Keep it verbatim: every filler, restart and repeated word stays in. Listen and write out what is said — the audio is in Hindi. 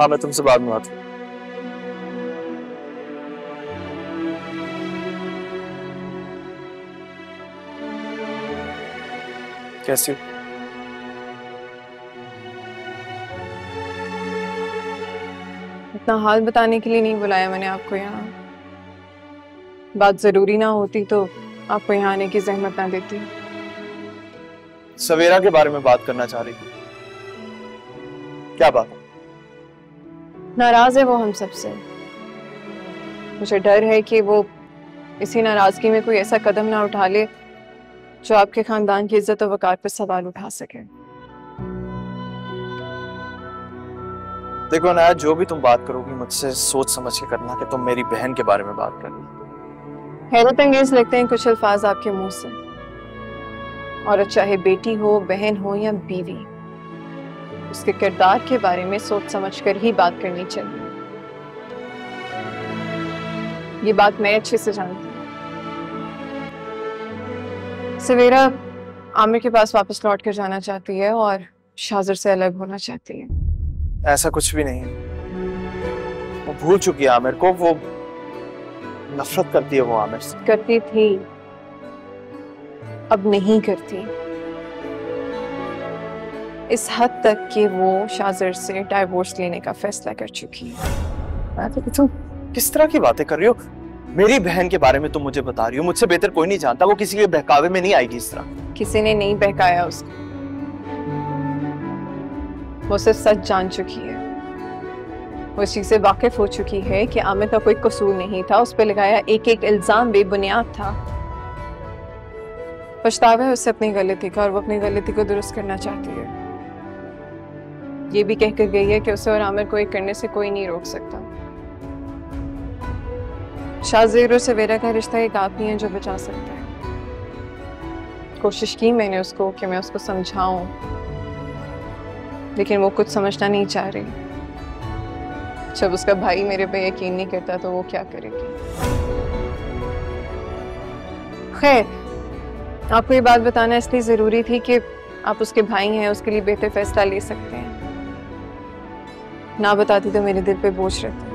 हाँ, मैं तुमसे बाद में बात करूँ। कैसी हो? इतना हाल बताने के लिए नहीं बुलाया मैंने आपको यहाँ। बात जरूरी ना होती तो आपको यहाँ आने की जहमत ना देती। सवेरा के बारे में बात करना चाह रही थी। क्या बात है? नाराज है वो हम सबसे। मुझे डर है कि वो इसी नाराजगी में कोई ऐसा कदम ना उठा ले जो आपके खानदान की इज्जत और वकार पर सवाल उठा सके। देखो अनाया, जो भी तुम बात करोगी मुझसे सोच समझ के करना कि तुम मेरी बहन के बारे में बात कर रही हो। हैरत अंगेज लगते हैं कुछ अल्फाज आपके मुंह से। और चाहे बेटी हो, बहन हो या बीवी, उसके किरदार के बारे में सोच समझ कर ही बात करनी चाहिए। ये बात मैं अच्छे से जानती हूँ। सवेरा आमिर के पास वापस लौट कर जाना चाहती है और शाज़र से अलग होना चाहती है। ऐसा कुछ भी नहीं है। वो भूल चुकी है आमिर को। वो नफरत करती है वो आमिर से। करती थी, अब नहीं करती। इस हद तक कि वो शाज़र से डाइवोर्स लेने का फैसला कर चुकी है। तुम किस तरह की बातें कर रही हो? मेरी बहन के बारे में तुम मुझे बता रही हो। मुझसे बेहतर कोई नहीं जानता। वो किसी के बहकावे में नहीं आएगी इस तरह। किसी ने नहीं बहकाया उसको। वो सिर्फ सच जान चुकी है। वो इस चीज से वाकिफ हो चुकी है कि आमिर का कोई कसूर नहीं था। उस पर लगाया एक एक इल्जाम बेबुनियाद था। पछतावा है उससे अपनी गलती का और वो अपनी गलती को दुरुस्त करना चाहती है। ये भी कहकर गई है कि उसे और आमिर को एक करने से कोई नहीं रोक सकता। शाज़ेर और सवेरा का रिश्ता एक आप ही हैं जो बचा सकते हैं। कोशिश की मैंने उसको कि मैं उसको समझाऊं, लेकिन वो कुछ समझना नहीं चाह रही। जब उसका भाई मेरे पे यकीन नहीं करता तो वो क्या करेगी। खैर, आपको ये बात बताना इसलिए जरूरी थी कि आप उसके भाई हैं, उसके लिए बेहतर फैसला ले सकते हैं। ना बताती तो मेरे दिल पे बोझ रहता।